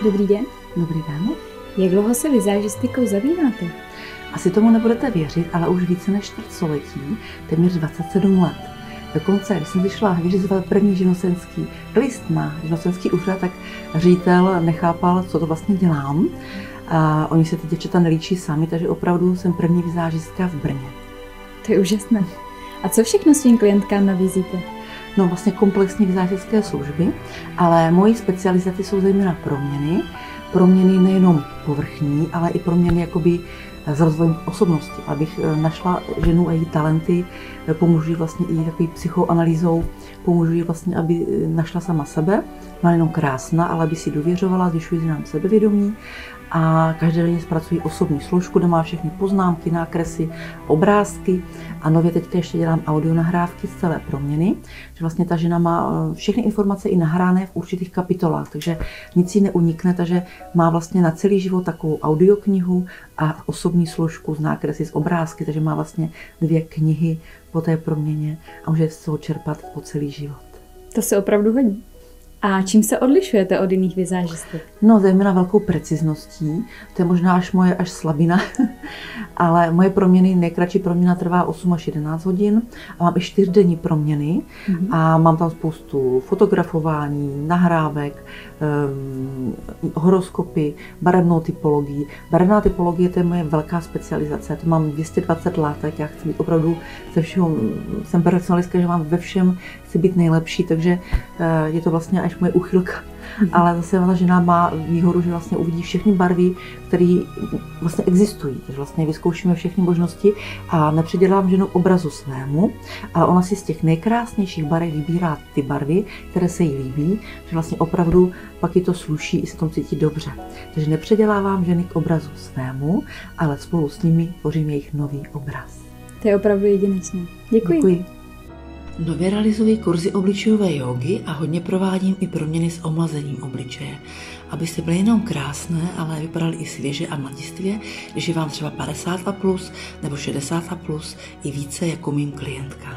Dobrý den. Dobrý den. Jak dlouho se vizážistikou zabýváte? Asi tomu nebudete věřit, ale už více než čtvrtstoletí, téměř 27 let. Dokonce, když jsem vyšla vyřizovat první živnostenský list na živnostenský úřad, tak ředitel nechápal, co to vlastně dělám. A oni se ty děvčata nelíčí sami, takže opravdu jsem první vizážistka v Brně. To je úžasné. A co všechno svým klientkám nabízíte? No vlastně komplexní vizážistické služby, ale mojí specializace jsou zejména proměny nejenom povrchní, ale i proměny jakoby s rozvojem osobnosti. Abych našla ženu a její talenty, pomůžu jí vlastně i takový psychoanalýzou, pomůžu jí vlastně, aby našla sama sebe, má jenom krásná, ale aby si důvěřovala, zvyšuji nám sebevědomí a každodenně zpracuji osobní složku, kde má všechny poznámky, nákresy, obrázky a nově teď ještě dělám audionahrávky z celé proměny, že vlastně ta žena má všechny informace i nahrané v určitých kapitolách, takže nic jí neunikne, takže má vlastně na celý život takovou audioknihu a osobní složku z nákresy, z obrázky, takže má vlastně 2 knihy po té proměně a může z toho čerpat po celý život. To se opravdu hodí. A čím se odlišujete od jiných vizážistek? No, zejména velkou precizností, to je možná moje slabina, ale moje proměny, nejkratší proměna trvá 8 až 11 hodin a mám i 4denní proměny a mám tam spoustu fotografování, nahrávek, horoskopy, barevnou typologii. Barevná typologie, to je moje velká specializace, to mám 220 látek, já chci být opravdu ze všeho, jsem perfekcionalistka, že mám ve všem, chci být nejlepší, takže je to vlastně až moje úchylka. Ale zase ta žena má výhodu, že vlastně uvidí všechny barvy, které vlastně existují. Takže vlastně vyzkoušíme všechny možnosti a nepředělám ženu obrazu svému, ale ona si z těch nejkrásnějších barev vybírá ty barvy, které se jí líbí, že vlastně opravdu pak ji to sluší i se tom cítí dobře. Takže nepředělávám ženy k obrazu svému, ale spolu s nimi tvořím jejich nový obraz. To je opravdu jedinečné. Děkuji. Nově realizuji kurzy obličejové jógy a hodně provádím i proměny s omlazením obličeje, abyste byly jenom krásné, ale vypadaly i svěže a mladistvě, když je vám třeba 50 a plus nebo 60 a plus i více jako mým klientkám.